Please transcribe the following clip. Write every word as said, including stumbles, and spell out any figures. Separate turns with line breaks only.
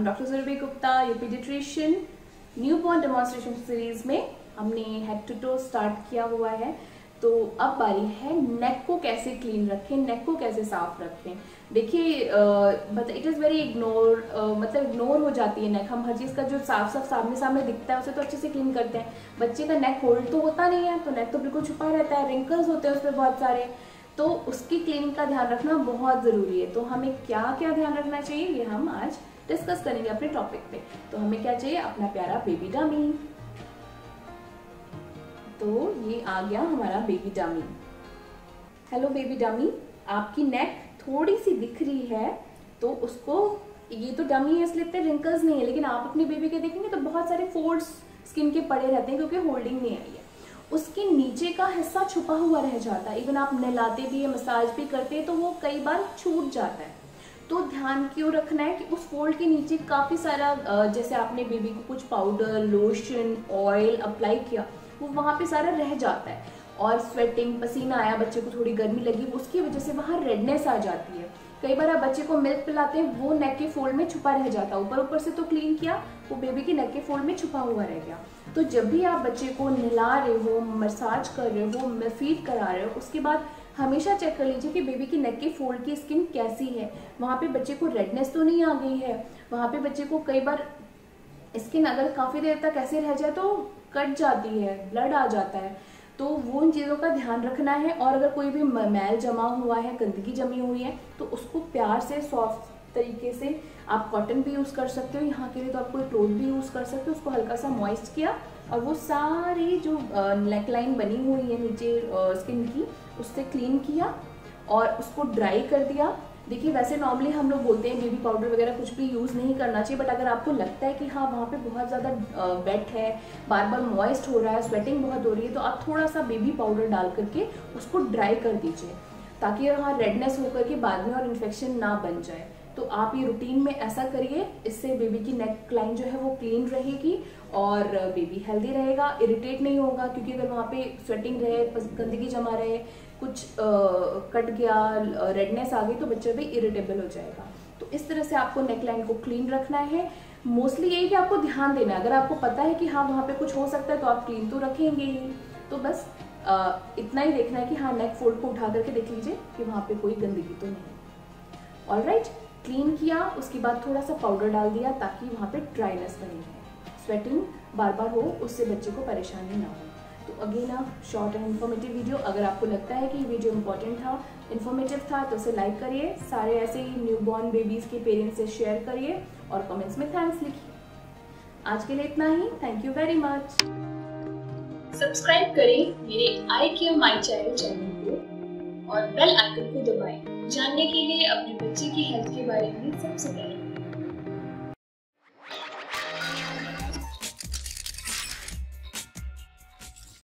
I'm doctor Surbhi Gupta, your pediatrician। Newborn demonstration series में हमने head to to start किया हुआ है, तो अब बारी है नेक को कैसे क्लीन रखें, नेक को कैसे साफ रखें। देखिए मतलब इट इज़ वेरी इग्नोर मतलब इग्नोर हो जाती है नेक। हम हर चीज़ का जो साफ साफ सामने सामने दिखता है उसे तो अच्छे से क्लीन करते हैं। बच्चे का नेक होल्ड तो होता नहीं है, तो नेक तो बिल्कुल छुपा रहता है, रिंकल्स होते हैं उस पर बहुत सारे, तो उसकी क्लीनिंग का ध्यान रखना बहुत ज़रूरी है। तो हमें क्या क्या ध्यान रखना चाहिए ये हम आज डिस्कस करेंगे अपने टॉपिक पे। तो हमें क्या चाहिए, अपना प्यारा बेबी डमी। तो ये आ गया हमारा baby dummy. Hello baby dummy, आपकी नेक थोड़ी सी दिख रही है, तो उसको, ये तो डमी है इसलिए इतने रिंकल्स नहीं है, लेकिन आप अपने बेबी के देखेंगे तो बहुत सारे फोल्ड्स स्किन के पड़े रहते हैं क्योंकि होल्डिंग नहीं आई है। उसके नीचे का हिस्सा छुपा हुआ रह जाता है। इवन आप नहलाते भी है, मसाज भी करते हैं, तो वो कई बार छूट जाता है। तो ध्यान क्यों रखना है कि उस फोल्ड के नीचे काफ़ी सारा, जैसे आपने बेबी को कुछ पाउडर, लोशन, ऑयल अप्लाई किया, वो वहाँ पे सारा रह जाता है। और स्वेटिंग, पसीना आया, बच्चे को थोड़ी गर्मी लगी, उसकी वजह से वहाँ रेडनेस आ जाती है। कई बार आप बच्चे को मिल्क पिलाते हैं, वो नेक के फोल्ड में छुपा रह जाता है। ऊपर ऊपर से तो क्लीन किया, वो बेबी के नेक के फोल्ड में छुपा हुआ रह गया। तो जब भी आप बच्चे को नहला रहे हो, मसाज कर रहे हो, फीड करा रहे हो, उसके बाद हमेशा चेक कर लीजिए कि बेबी की नेक के फोल्ड की स्किन कैसी है। वहाँ पे बच्चे को रेडनेस तो नहीं आ गई है। वहाँ पे बच्चे को कई बार स्किन अगर काफ़ी देर तक ऐसे रह जाए तो कट जाती है, ब्लड आ जाता है। तो वो उन चीज़ों का ध्यान रखना है। और अगर कोई भी मैल जमा हुआ है, गंदगी जमी हुई है, तो उसको प्यार से सॉफ्ट तरीके से, आप कॉटन भी यूज़ कर सकते हो, यहाँ के लिए तो आप कोई क्लोथ भी यूज़ कर सकते हो, उसको हल्का सा मॉइस्ट किया और वो सारी जो नेक लाइन बनी हुई है नीचे स्किन की, उससे क्लीन किया और उसको ड्राई कर दिया। देखिए वैसे नॉर्मली हम लोग बोलते हैं बेबी पाउडर वगैरह कुछ भी यूज़ नहीं करना चाहिए, बट अगर आपको लगता है कि हाँ वहाँ पे बहुत ज़्यादा वेट है, बार बार मॉइस्ट हो रहा है, स्वेटिंग बहुत हो रही है, तो आप थोड़ा सा बेबी पाउडर डाल करके उसको ड्राई कर दीजिए, ताकि वहाँ रेडनेस होकर के बाद में और इन्फेक्शन ना बन जाए। तो आप ये रूटीन में ऐसा करिए, इससे बेबी की नेक लाइन जो है वो क्लीन रहेगी और बेबी हेल्दी रहेगा, इरिटेट नहीं होगा। क्योंकि अगर वहाँ पे स्वेटिंग रहे, गंदगी जमा रहे, कुछ आ, कट गया, रेडनेस आ गई, तो बच्चा भी इरिटेबल हो जाएगा। तो इस तरह से आपको नेक लाइन को क्लीन रखना है। मोस्टली यही कि आपको ध्यान देना है, अगर आपको पता है कि हाँ वहाँ पे कुछ हो सकता है तो आप क्लीन तो रखेंगे ही। तो बस आ, इतना ही देखना है कि हाँ नेक फोल्ड को उठा करके देख लीजिए कि वहाँ पे कोई गंदगी तो नहीं। ऑलराइट, क्लीन किया, उसके बाद थोड़ा सा पाउडर डाल दिया ताकि वहाँ पे ड्राइनेस बनी रहे, स्वेटिंग बार बार हो, उससे बच्चे को परेशानी ना हो। तो again a short and informative video. अगर आपको लगता है कि वीडियो इंपॉर्टेंट था, इन्फॉर्मेटिव था, तो उसे लाइक करिए, सारे ऐसे ही न्यूबॉर्न बेबीज़ के पेरेंट्स से शेयर करिए और कमेंट्स में थैंक्स लिखिए। आज के लिए इतना ही, thank you very much. Subscribe करें मेरे I care my child channel को और बेल आइकन को दबाएं, जानने के लिए अपने बच्चे की हेल्थ के बारे में सबसे पहले।